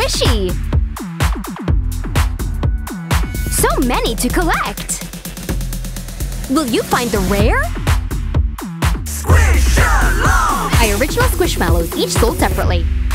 squishy! So many to collect! Will you find the rare? Squish-a-longs! Original Squishmallows, each sold separately.